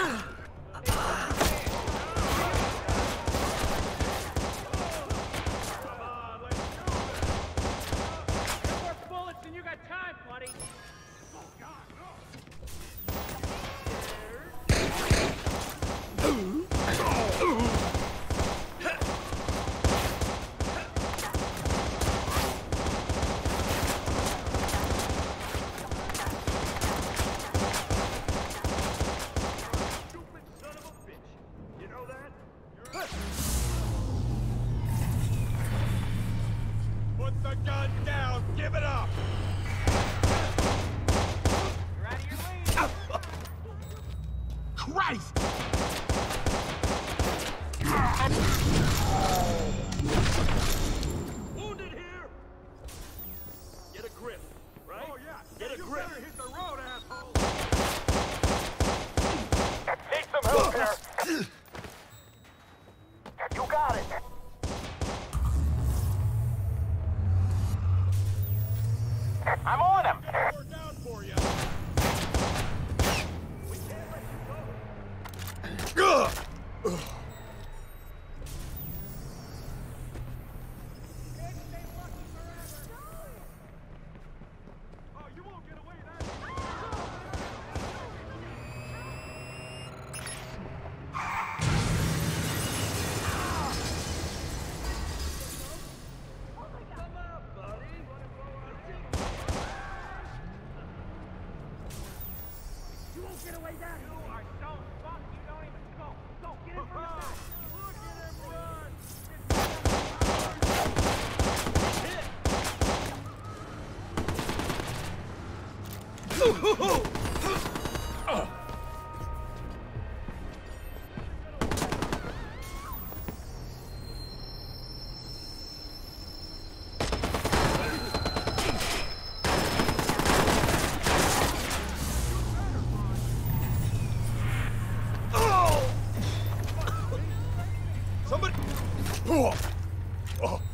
Wounded here? Get a grip, right? Oh yeah, get a grip. Hit the road, asshole. Need some help here. You got it. I'm on him. We're down for you. We can't let you go. Get away down. You are so fucked, you don't even go. Go, get in from the back. Look at him run. Oh!